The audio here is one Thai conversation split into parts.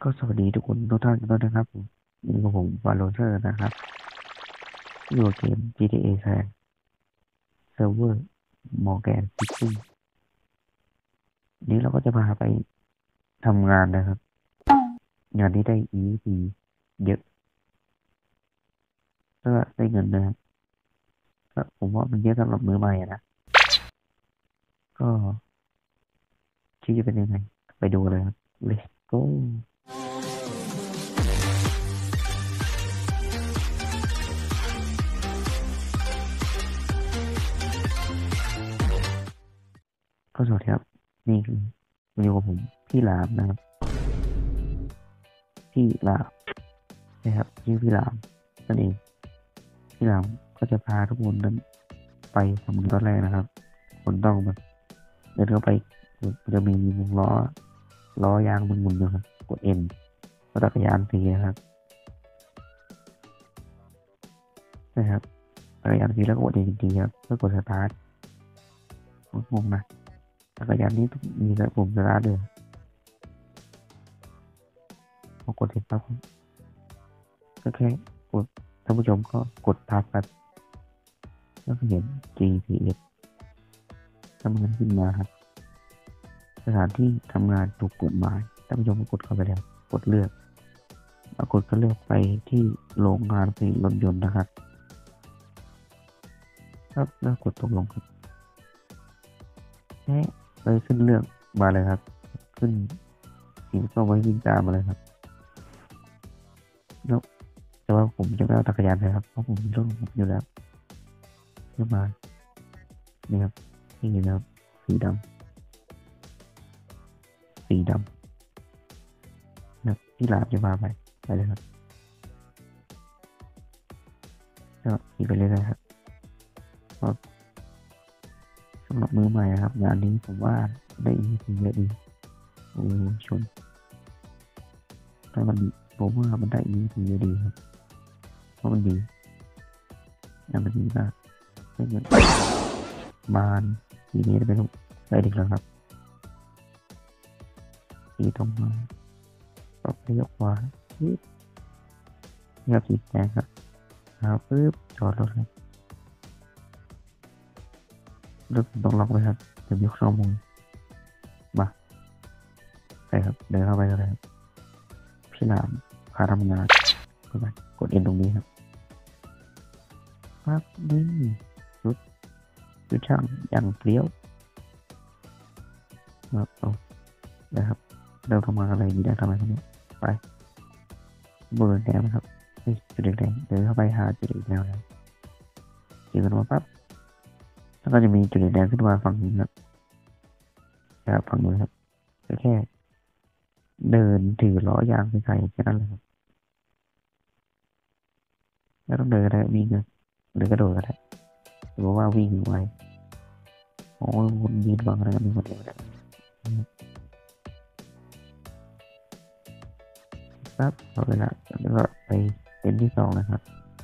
ก็สวัสดีทุกคนทุกท่านกันด้วยนะครับผมนี่กับผมวาโลเซอร์นะครับอยู่กับเกม GTA San Server Morgan City นี้เราก็จะพาไปทำงานนะครับงานที่ได้ EXP เยอะก็ได้เงินนะครับก็ผมว่ามันเยอะสำหรับมือใหม่อะนะก็ชีวิตจะเป็นยังไงไปดูเลยครับ Let's go ก็สวัสดีครับนี่คืออยู่กับผมพี่หลามนะครับพี่หลามนะครับชื่อพี่หลามนั่นเองพี่หลามก็จะพาทุกคนนั้นไปทำงานตอนแรกนะครับคนต้องแบบเดินเข้าไปมันจะมีวงล้อยางหมุนๆอยู่ครับกดเอ็นรถจักรยานฟรีนะครับนะครับจักรยานฟรีแล้วก็กดเอ็นทีครับเพื่อกดสตาร์ทงงนะจักรยานนี้ต้องมีปุ่มสตาร์ทด้วยพอกดเสร็จปั๊บก็แค่กดท่านผู้ชมก็กดทับครับแล้วก็เห็น GPS ทำงานขึ้นมาครับสถานที่ทำงานถูกกฎหมายท่านผู้ชมก็กดเข้าไปแล้วกดเลือกปรากฏก็เลือกไปที่โรงงานผลิตรถยนต์นะครับแล้วกดตกลงครับแค่เลยขึ้นเลือกมาเลยครับขึ้นสีส้มไว้วิ่งตามมาเลยครับแล้วแต่ว่าผมจะไม่เอาจักรยานเลยครับเพราะผมมีรถของผมอยู่แล้วขึ้นมานี่ครับนี่นะครับสีดำนะที่ลาบจะมาไปเลยครับแล้วขี่ไปเรื่อยๆครับก็สำหรับมือใหม่ครับงานนี้ผมว่าได้อีกเยอะดีโอ้ชนถ้ามันผมว่ามันได้อีกเยอะดีครับเพราะมันดีงานมันดีมากไม่เหมือนมานทีนี้จะเป็นได้ดีแล้วครับสีตรงมาปรับไปยกขวาปึ๊บนี่ครับสีแดงครับปึ๊บจอดรถครับรถต้องล็อกไว้ครับเดี๋ยวยกข้อมูลมาไปครับเดินเข้าไปเลยครับพี่หลามพาทำงานเข้าไปกดเอ็นตรงนี้ครับปั๊บนี่รถคือช่างอย่างเปรี้ยวครับเอานะครับเราทำงานอะไรดีได้ทำอะไรคนนี้ไปบนแดงนะครับจุดแดงเดินเข้าไปหาจุดแดงแล้วเจอกันมาปั๊บแล้วก็จะมีจุดแดงขึ้นมาฝั่งนี้ครับฝั่งนู้นครับแค่เดินถือล้อยางไปใส่แค่นั้นเลยครับแล้วต้องเดินก็ได้วิ่งนะหรือกระโดดก็ได้หรือว่าวิ่งไวโอ้ยวนยืนบังอะไรกันมีคนเดียวได้ปั๊บเอาเวลาแล้วก็ไปเป็นที่สองนะครับ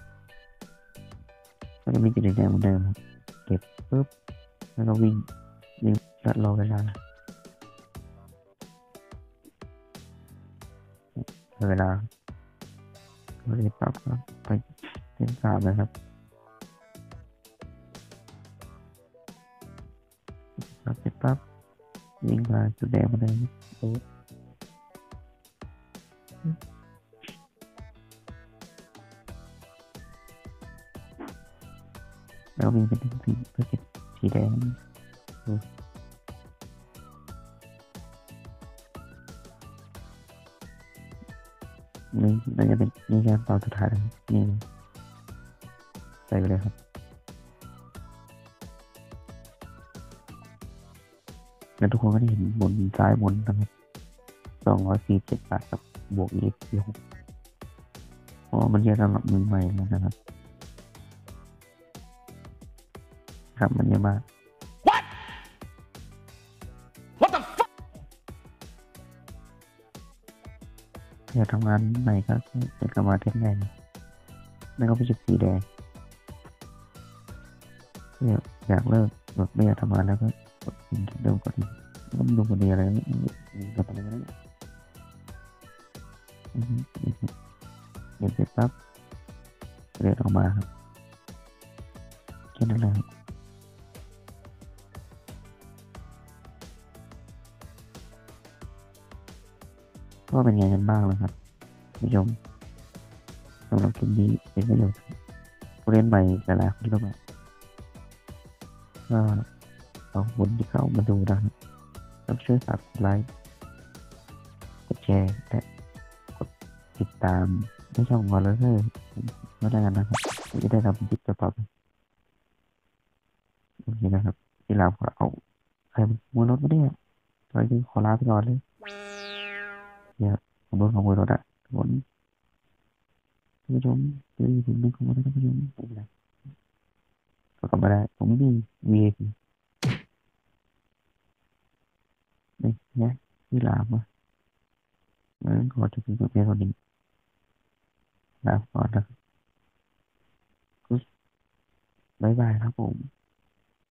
ก็จะมีจุดแดงเหมือนเดิมเก็บปุ๊บแล้วก็วิ่งแล้วรอเวลาเวลาก็เลยปั๊บไปเป็นสามนะครับปั๊บเสร็จปั๊บวิ่งมาจุดแดงมาเลยโอ้แล้ววิ่งไปถึงสีเพื่อเก็บสีแดงนี่น่าจะเป็นนี่การตอนสุดท้ายนี่ใส่ไปเลยครับแล้วทุกคนก็ได้เห็นบนซ้ายบนนะครับ247 บาทกับบวกอีก6เพราะมันเยอะสำหรับมือใหม่นะครับครับมันเยอะมากอยากทำงานใหม่ก็จะกลับมาเทสแดงแล้วก็ไปจุดสีแดงอยากเลิกแบบไม่อยากทำงานแล้วก็กดสิ่งที่เดิมกดอีกก็ดูคนเดียวอะไรก็ทำอะไรก็ได้อืมเดี๋ยวเสร็จปั๊บเดินออกมาครับแค่นั้นแหละครับว่าเป็นไงกันบ้างแล้วครับผู้ชมสำหรับคลิปนี้เป็นประโยชน์ผู้เล่นใหม่หลายๆคนก็แบบก็ขอบคุณที่เข้ามาดูนะครับแล้วช่วยฝากกดไลค์กดแชร์และกดติดตามในช่องวอลเลอร์ก็ได้กันนะครับผมจะได้ทำคลิปต่อไปโอเคนะครับที่ลาขอเอาใครมัวรถไม่ได้ตอนนี้ขอลาไปก่อนเลยเนี่ยผมโดนขโมยรถอ่ะทุกคนท่านผู้ชมคือผมโดนขโมยรถท่านผู้ชมไม่เป็นไรก็กลับมาได้ผมไม่มี VIP นี่เนี่ยที่ลามางั้นขอจบเพียงเท่านี้ลาไปก่อนนะครับบ๊ายบายครับผม